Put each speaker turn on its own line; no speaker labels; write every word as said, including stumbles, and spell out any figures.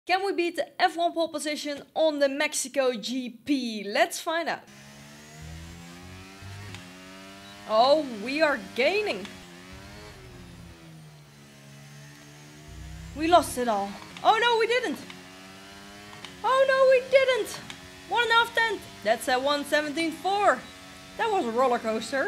Can we beat the F one pole position on the Mexico G P? Let's find out. Oh, we are gaining. We lost it all. Oh no, we didn't. Oh no, we didn't. One and a half tenth. That's a one seventeen four. That was a roller coaster.